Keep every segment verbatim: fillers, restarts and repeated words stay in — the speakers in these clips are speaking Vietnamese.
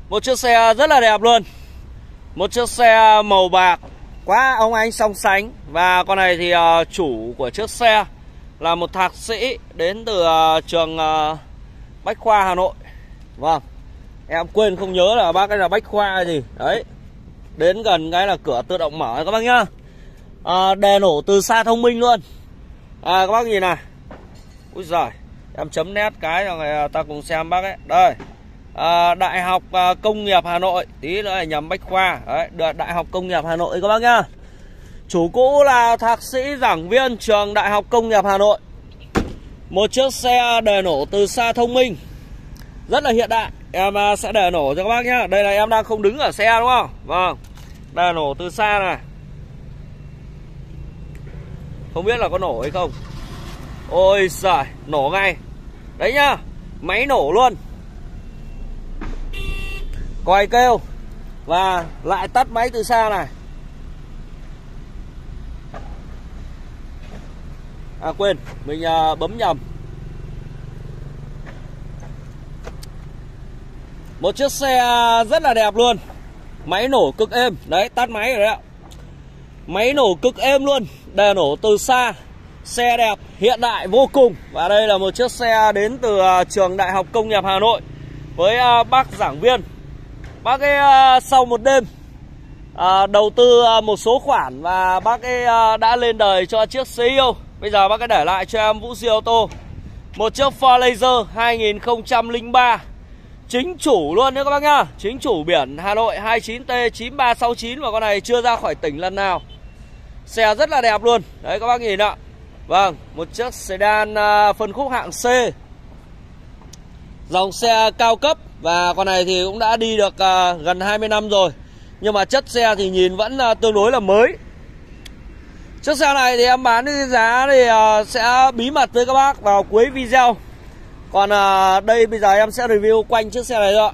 Một chiếc xe rất là đẹp luôn. Một chiếc xe màu bạc quá óng ánh song sánh. Và con này thì uh, chủ của chiếc xe là một thạc sĩ đến từ uh, trường uh, Bách Khoa Hà Nội. Vâng, em quên không nhớ là bác ấy là Bách Khoa gì. Đấy, đến gần cái là cửa tự động mở các bác nhá. à, Đèn nổ từ xa thông minh luôn. à, Các bác nhìn này. Úi giời, em chấm nét cái cho người ta cùng xem bác ấy. Đây, à, Đại học à, Công nghiệp Hà Nội. Tí nữa là nhầm Bách Khoa. Đấy, Đại học Công nghiệp Hà Nội các bác nhá. Chủ cũ là thạc sĩ giảng viên trường Đại học Công nghiệp Hà Nội. Một chiếc xe đèn nổ từ xa thông minh, rất là hiện đại. Em sẽ để nổ cho các bác nhá. Đây là em đang không đứng ở xe đúng không? Vâng, đèn nổ từ xa này. Không biết là có nổ hay không. Ôi giời, nổ ngay. Đấy nhá, máy nổ luôn. Còi kêu. Và lại tắt máy từ xa này. À quên, mình uh, bấm nhầm. Một chiếc xe rất là đẹp luôn. Máy nổ cực êm. Đấy, tắt máy rồi đấy ạ. Máy nổ cực êm luôn. Đèn nổ từ xa. Xe đẹp, hiện đại vô cùng. Và đây là một chiếc xe đến từ uh, trường Đại học Công nghiệp Hà Nội. Với uh, bác giảng viên. Bác ấy uh, sau một đêm uh, đầu tư uh, một số khoản. Và bác ấy uh, đã lên đời cho chiếc xê i ô. Bây giờ bác ấy để lại cho em Vũ Duy Ô Tô một chiếc Ford Laser hai nghìn không trăm lẻ ba. Chính chủ luôn đấy các bác nhá. Chính chủ biển Hà Nội hai chín T chín ba sáu chín. Và con này chưa ra khỏi tỉnh lần nào. Xe rất là đẹp luôn. Đấy các bác nhìn ạ. Vâng, một chiếc sedan uh, phân khúc hạng C. Dòng xe cao cấp. Và con này thì cũng đã đi được uh, gần hai mươi năm rồi. Nhưng mà chất xe thì nhìn vẫn uh, tương đối là mới. Chiếc xe này thì em bán cái giá thì uh, sẽ bí mật với các bác vào cuối video. Còn uh, đây bây giờ em sẽ review quanh chiếc xe này thôi ạ.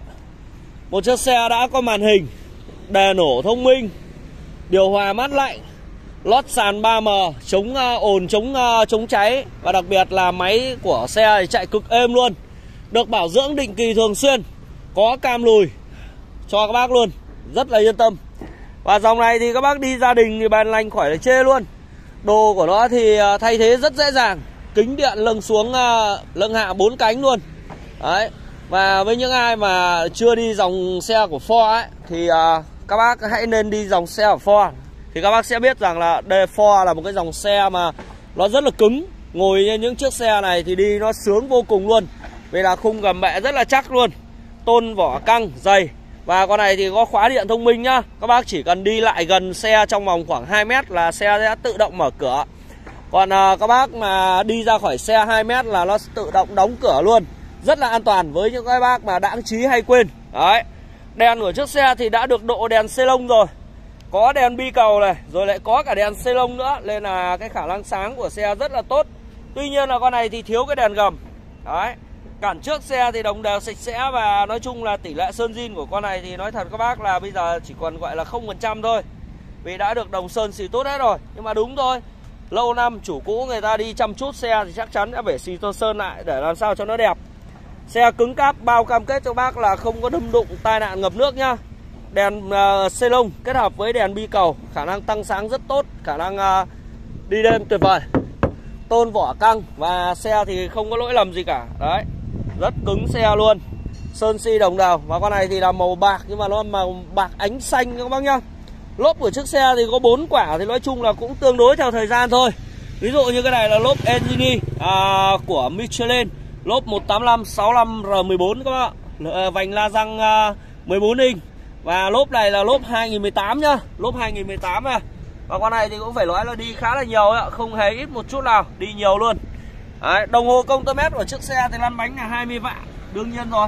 Một chiếc xe đã có màn hình, đèn nổ thông minh, điều hòa mát lạnh, lót sàn ba M, chống uh, ồn, chống uh, chống cháy. Và đặc biệt là máy của xe thì chạy cực êm luôn. Được bảo dưỡng định kỳ thường xuyên. Có cam lùi cho các bác luôn. Rất là yên tâm. Và dòng này thì các bác đi gia đình thì bàn lành khỏi là chê luôn. Đồ của nó thì thay thế rất dễ dàng. Kính điện lưng xuống, lưng hạ bốn cánh luôn. Đấy. Và với những ai mà chưa đi dòng xe của Ford ấy, thì các bác hãy nên đi dòng xe của Ford. Thì các bác sẽ biết rằng là Ford là một cái dòng xe mà nó rất là cứng. Ngồi như những chiếc xe này thì đi nó sướng vô cùng luôn. Vì là khung gầm bệ rất là chắc luôn. Tôn vỏ căng, dày. Và con này thì có khóa điện thông minh nhá. Các bác chỉ cần đi lại gần xe trong vòng khoảng hai mét là xe sẽ tự động mở cửa. Còn à, các bác mà đi ra khỏi xe hai mét là nó tự động đóng cửa luôn. Rất là an toàn với những cái bác mà đãng trí hay quên. Đấy. Đèn của chiếc xe thì đã được độ đèn xê lông rồi. Có đèn bi cầu này, rồi lại có cả đèn xê lông nữa. Nên là cái khả năng sáng của xe rất là tốt. Tuy nhiên là con này thì thiếu cái đèn gầm. Đấy. Cản trước xe thì đồng đều sạch sẽ. Và nói chung là tỷ lệ sơn zin của con này thì nói thật các bác là bây giờ chỉ còn gọi là không phần trăm thôi. Vì đã được đồng sơn xì tốt hết rồi. Nhưng mà đúng thôi, lâu năm chủ cũ người ta đi chăm chút xe thì chắc chắn sẽ phải xì sơn lại để làm sao cho nó đẹp. Xe cứng cáp, bao cam kết cho bác là không có đâm đụng, tai nạn ngập nước nhá. Đèn uh, xê lông kết hợp với đèn bi cầu, khả năng tăng sáng rất tốt, khả năng uh, đi đêm tuyệt vời. Tôn vỏ căng và xe thì không có lỗi lầm gì cả. Đấy, rất cứng xe luôn. Sơn xi đồng đều. Và con này thì là màu bạc nhưng mà nó màu bạc ánh xanh các bác nhá. Lốp của chiếc xe thì có bốn quả thì nói chung là cũng tương đối theo thời gian thôi. Ví dụ như cái này là lốp Engine à, của Michelin, lốp một tám năm sáu lăm R mười bốn các bác ạ. Vành la răng à, mười bốn inch. Và lốp này là lốp hai nghìn mười tám nhá, lốp hai nghìn mười tám này. Và con này thì cũng phải nói là đi khá là nhiều ạ, không hề ít một chút nào, đi nhiều luôn. Đấy, đồng hồ công tơ mét của chiếc xe thì lăn bánh là hai mươi vạn, đương nhiên rồi.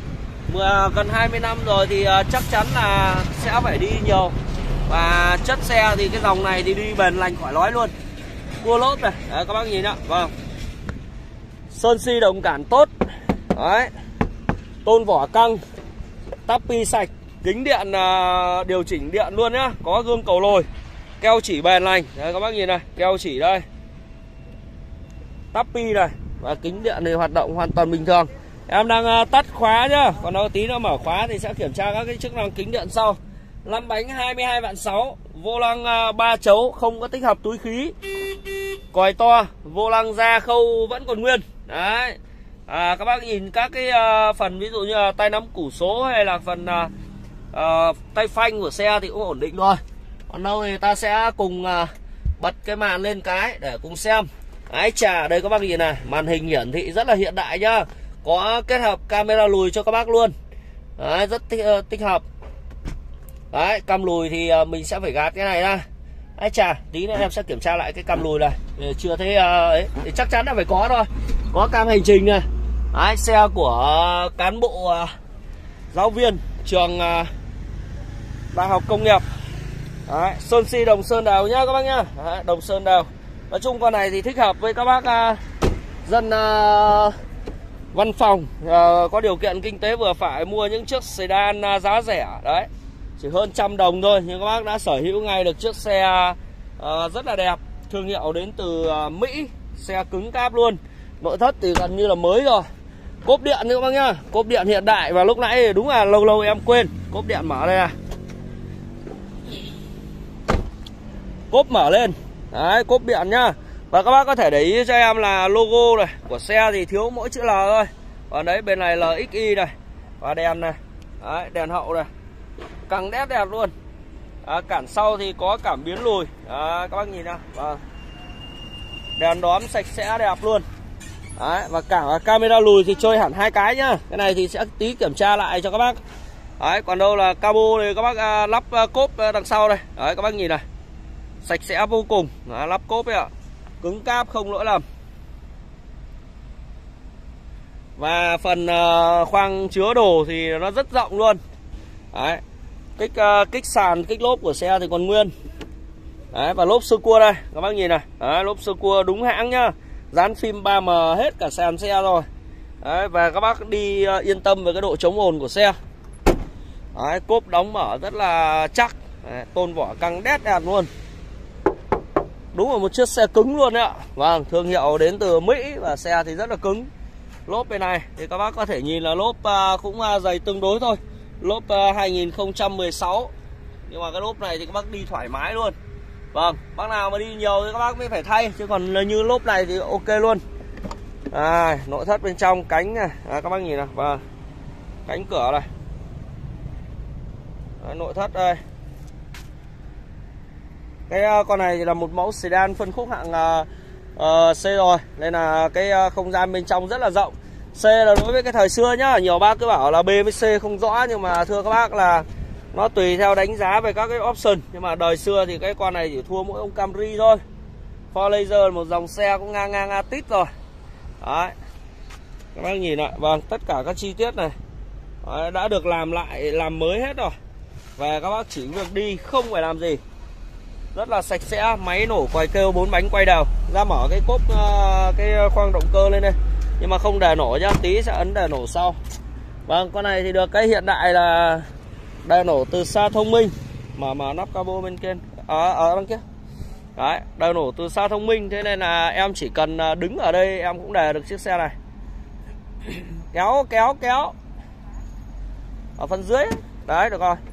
Mà gần hai mươi năm rồi thì uh, chắc chắn là sẽ phải đi nhiều. Và chất xe thì cái dòng này thì đi bền lành khỏi nói luôn. Cua lốp này, đấy, các bác nhìn ạ. Vâng. Sơn xi đồng cản tốt. Đấy. Tôn vỏ căng, tắp pi sạch, kính điện uh, điều chỉnh điện luôn nhá, có gương cầu lồi, keo chỉ bền lành. Đấy các bác nhìn này, keo chỉ đây. Tắp pi này và kính điện này hoạt động hoàn toàn bình thường. Em đang uh, tắt khóa nhá. Còn đâu tí nữa mở khóa thì sẽ kiểm tra các cái chức năng kính điện sau. Lăn bánh hai mươi hai vạn sáu, vô lăng uh, ba chấu, không có tích hợp túi khí. Còi to, vô lăng da khâu vẫn còn nguyên. Đấy. À, các bác nhìn các cái uh, phần ví dụ như là tay nắm củ số hay là phần uh, uh, tay phanh của xe thì cũng ổn định rồi. Còn đâu thì ta sẽ cùng uh, bật cái màn lên cái để cùng xem. Ái chà, đây các bác nhìn này, màn hình hiển thị rất là hiện đại nhá. Có kết hợp camera lùi cho các bác luôn. Đấy, rất tích, uh, tích hợp. Đấy, cam lùi thì uh, mình sẽ phải gạt cái này ra. Ái chà, tí nữa em sẽ kiểm tra lại cái cam lùi này. Chưa thấy uh, ấy, thì chắc chắn là phải có thôi. Có cam hành trình này. Đấy, xe của uh, cán bộ uh, giáo viên trường uh, Đại học Công nghiệp. Đấy, sơn si đồng sơn đào nhá các bác nhá. Đấy, đồng sơn đào. Nói chung con này thì thích hợp với các bác uh, dân uh, văn phòng uh, có điều kiện kinh tế vừa phải mua những chiếc sedan uh, giá rẻ. Đấy, chỉ hơn trăm đồng thôi nhưng các bác đã sở hữu ngay được chiếc xe uh, rất là đẹp, thương hiệu đến từ uh, Mỹ, xe cứng cáp luôn. Nội thất thì gần như là mới rồi. Cốp điện nữa các bác nhá, cốp điện hiện đại. Và lúc nãy đúng là lâu lâu em quên, cốp điện mở đây à. Cốp mở lên. Đấy, cốp điện nhá. Và các bác có thể để ý cho em là logo này của xe thì thiếu mỗi chữ L thôi. Còn đấy bên này L X I này. Và đèn này. Đấy, đèn hậu này. Căng đét đẹp luôn. À, cản sau thì có cảm biến lùi. À, các bác nhìn nào. Vâng. Đèn đóm sạch sẽ đẹp luôn. Đấy, và cả camera lùi thì chơi hẳn hai cái nhá. Cái này thì sẽ tí kiểm tra lại cho các bác. Đấy, còn đâu là cabo thì các bác à, lắp à, cốp à, đằng sau đây. Đấy, các bác nhìn này. Sạch sẽ vô cùng. Đấy, lắp cốp ấy ạ. Cứng cáp không lỗi lầm. Và phần uh, khoang chứa đồ thì nó rất rộng luôn. Đấy. Kích, uh, kích sàn, kích lốp của xe thì còn nguyên. Đấy, và lốp sơ cua đây, các bác nhìn này. Đấy, lốp sơ cua đúng hãng nhá. Dán phim ba M hết cả sàn xe rồi. Đấy, và các bác đi uh, yên tâm về cái độ chống ồn của xe. Đấy, cốp đóng mở rất là chắc. Đấy, tôn vỏ căng đét đẹp luôn. Đúng là một chiếc xe cứng luôn đấy ạ. Vâng, thương hiệu đến từ Mỹ và xe thì rất là cứng. Lốp bên này thì các bác có thể nhìn là lốp uh, cũng uh, dày tương đối thôi. Lốp uh, hai nghìn không trăm mười sáu. Nhưng mà cái lốp này thì các bác đi thoải mái luôn. Vâng, bác nào mà đi nhiều thì các bác mới phải thay. Chứ còn như lốp này thì ok luôn. À, nội thất bên trong cánh này. À, các bác nhìn nào. Vâng, cánh cửa này. À, nội thất đây. Cái uh, con này thì là một mẫu sedan phân khúc hạng uh, uh, C rồi. Nên là cái uh, không gian bên trong rất là rộng. C là đối với cái thời xưa nhá. Nhiều bác cứ bảo là B với C không rõ. Nhưng mà thưa các bác là nó tùy theo đánh giá về các cái option. Nhưng mà đời xưa thì cái con này chỉ thua mỗi ông Camry thôi. Ford Laser một dòng xe cũng ngang ngang Atit rồi. Đấy, các bác nhìn lại. Vâng, tất cả các chi tiết này đấy, đã được làm lại, làm mới hết rồi. Và các bác chỉ việc đi không phải làm gì. Rất là sạch sẽ. Máy nổ quay kêu, bốn bánh quay đầu. Ra mở cái cốp cái khoang động cơ lên đây. Nhưng mà không để nổ nhá, tí sẽ ấn để nổ sau. Vâng, con này thì được cái hiện đại là đèn nổ từ xa thông minh. Mở mở nắp cabo bên kia. Ở à, ở đằng kia. Đấy, đèn nổ từ xa thông minh. Thế nên là em chỉ cần đứng ở đây em cũng để được chiếc xe này. Kéo kéo kéo ở phần dưới. Đấy, được rồi.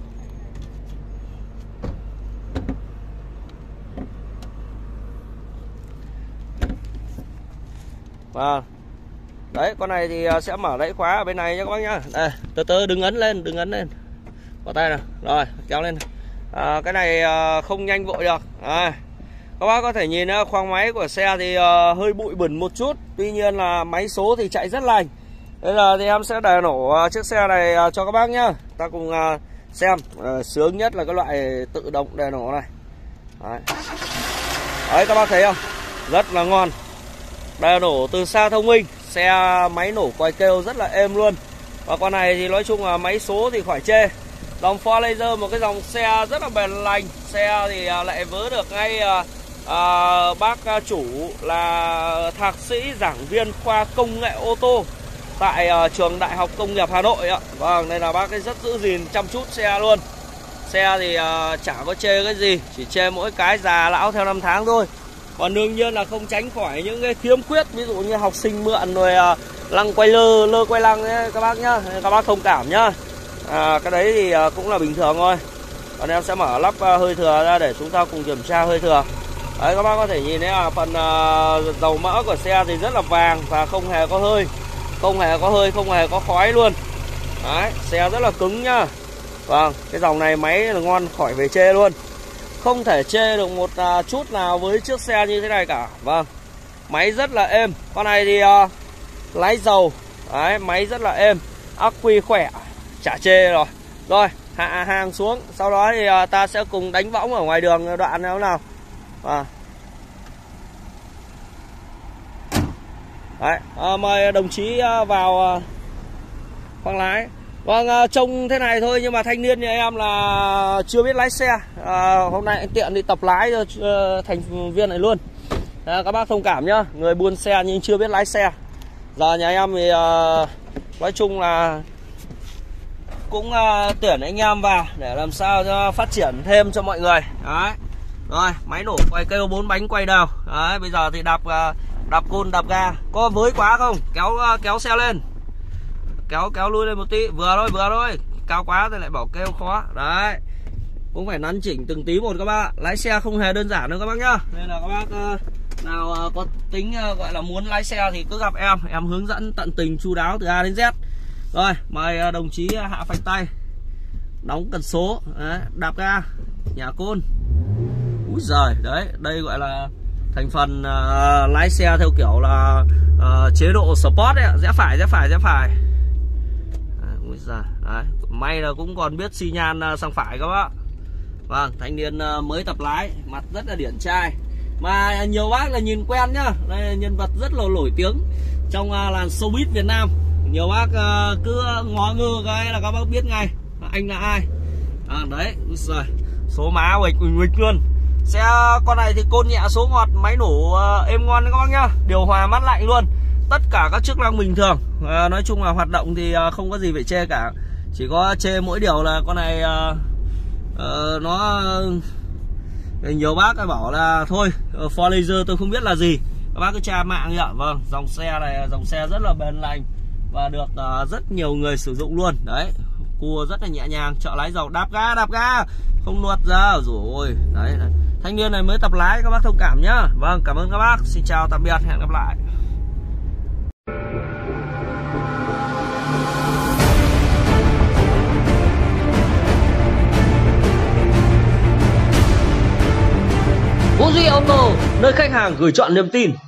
Vâng. Đấy, con này thì sẽ mở đáy khóa ở bên này nha các bác nhá. Đây, từ từ đừng ấn lên, đừng ấn lên. Bỏ tay nào. Rồi, kéo lên. À, cái này không nhanh vội được. À, các bác có thể nhìn khoang máy của xe thì uh, hơi bụi bẩn một chút. Tuy nhiên là máy số thì chạy rất lành. Bây giờ thì em sẽ để nổ chiếc xe này cho các bác nhá. Ta cùng uh, xem. uh, Sướng nhất là cái loại tự động để nổ này. Đấy. Đấy, các bác thấy không? Rất là ngon. Đèn nổ từ xa thông minh. Xe máy nổ quay kêu rất là êm luôn. Và con này thì nói chung là máy số thì khỏi chê. Dòng Ford Laser một cái dòng xe rất là bền lành. Xe thì lại vớ được ngay à, à, bác chủ là thạc sĩ giảng viên khoa công nghệ ô tô tại à, trường Đại học Công nghiệp Hà Nội ạ. Vâng, nên là bác ấy rất giữ gìn chăm chút xe luôn. Xe thì à, chả có chê cái gì, chỉ chê mỗi cái già lão theo năm tháng thôi. Còn đương nhiên là không tránh khỏi những cái khiếm khuyết, ví dụ như học sinh mượn rồi uh, lăng quay lơ, lơ quay lăng ấy, các bác nhá, các bác thông cảm nhá. À, cái đấy thì uh, cũng là bình thường thôi. Còn em sẽ mở lắp uh, hơi thừa ra để chúng ta cùng kiểm tra hơi thừa. Đấy, các bác có thể nhìn thấy là phần uh, dầu mỡ của xe thì rất là vàng và không hề có hơi, không hề có hơi, không hề có khói luôn. Đấy, xe rất là cứng nhá. Vâng, cái dòng này máy là ngon khỏi về chê luôn. Không thể chê được một uh, chút nào với chiếc xe như thế này cả. Vâng, máy rất là êm. Con này thì uh, lái dầu. Đấy, máy rất là êm, ắc quy khỏe, chả chê rồi. Rồi, hạ hàng xuống. Sau đó thì uh, ta sẽ cùng đánh võng ở ngoài đường đoạn nào nào. Vâng. Đấy, uh, mời đồng chí uh, vào uh, khoang lái. Vâng, trông thế này thôi nhưng mà thanh niên như em là chưa biết lái xe. à, Hôm nay anh tiện đi tập lái cho uh, thành viên này luôn. à, Các bác thông cảm nhá, người buôn xe nhưng chưa biết lái xe. Giờ nhà em thì uh, nói chung là cũng uh, tuyển anh em vào để làm sao cho phát triển thêm cho mọi người. Đấy. Rồi, máy nổ quay kêu bốn bánh quay đều. Đấy, bây giờ thì đạp uh, đạp côn đạp ga. Có với quá không? Kéo uh, kéo xe lên. Kéo kéo lui lên một tí, vừa thôi, vừa thôi. Cao quá thì lại bảo kêu khó. Đấy, cũng phải nắn chỉnh từng tí một các bác. Lái xe không hề đơn giản đâu các bác nhá. Nên là các bác uh, nào uh, có tính uh, gọi là muốn lái xe thì cứ gặp em. Em hướng dẫn tận tình chu đáo từ A đến Z. Rồi, mời uh, đồng chí uh, hạ phanh tay, đóng cần số. Đấy, đạp ga, nhả côn. Úi giời, đấy, đây gọi là thành phần uh, lái xe theo kiểu là uh, chế độ sport ấy. Rẽ phải, rẽ phải, rẽ phải. Úi giời, đấy. May là cũng còn biết xi nhan uh, sang phải các bác. Vâng, thanh niên uh, mới tập lái, mặt rất là điển trai. Mà nhiều bác là nhìn quen nhá. Đây là nhân vật rất là nổi tiếng trong uh, làn showbiz Việt Nam. Nhiều bác uh, cứ ngó ngơ cái là các bác biết ngay anh là ai. À, đấy, úi giời, số má uịch uịch luôn. Xe con này thì côn nhẹ, số ngọt, máy nổ uh, êm ngon đấy các bác nhá. Điều hòa mát lạnh luôn. Tất cả các chức năng bình thường. à, Nói chung là hoạt động thì uh, không có gì phải chê cả. Chỉ có chê mỗi điều là con này uh, uh, nó uh, nhiều bác bảo là thôi uh, For Laser tôi không biết là gì. Các bác cứ tra mạng nhỉ. Vâng, dòng xe này dòng xe rất là bền lành và được uh, rất nhiều người sử dụng luôn. Đấy, cua rất là nhẹ nhàng, trợ lái dầu, đạp ga, đạp ga, không nuột ra rồi. Đấy, đấy. Thanh niên này mới tập lái, các bác thông cảm nhá. Vâng, cảm ơn các bác. Xin chào tạm biệt, hẹn gặp lại. Vũ Duy Auto, nơi khách hàng gửi chọn niềm tin.